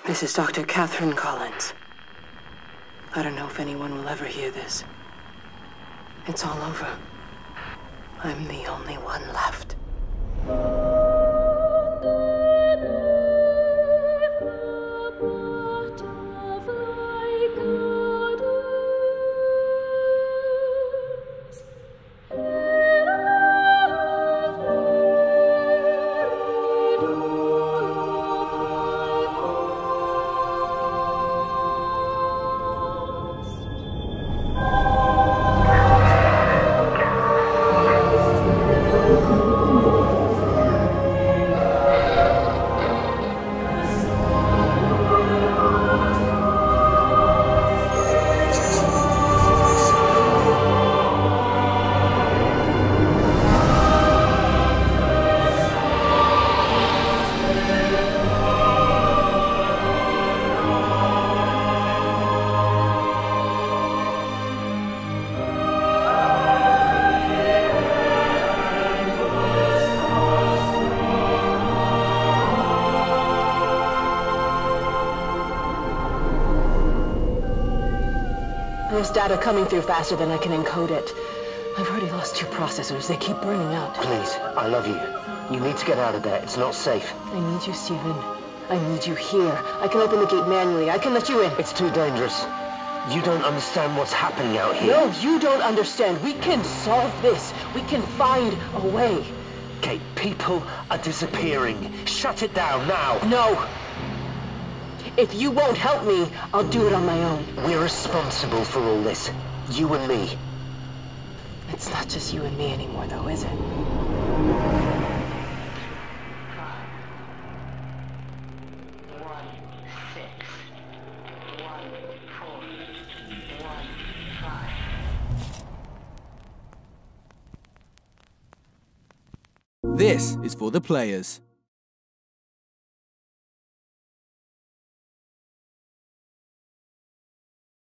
This is Dr. Catherine Collins. I don't know if anyone will ever hear this. It's all over. I'm the only one left. There's data coming through faster than I can encode it. I've already lost 2 processors. They keep burning out. Please, I love you. You need to get out of there. It's not safe. I need you, Stephen. I need you here. I can open the gate manually. I can let you in. It's too dangerous. You don't understand what's happening out here. No, you don't understand. We can solve this. We can find a way. Kate, people are disappearing. Shut it down now. No. If you won't help me, I'll do it on my own. We're responsible for all this. You and me. It's not just you and me anymore, though, is it? This is for the players.